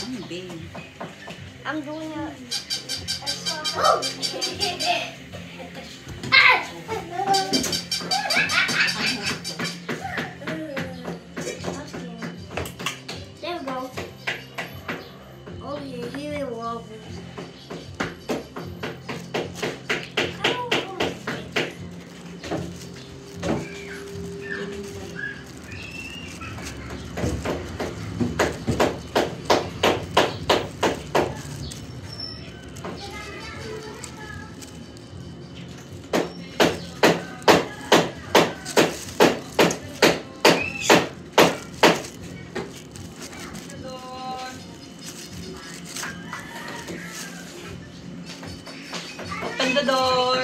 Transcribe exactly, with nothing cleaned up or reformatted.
I'm doing a... There we go. Oh yeah, here it wobbles. Open the door.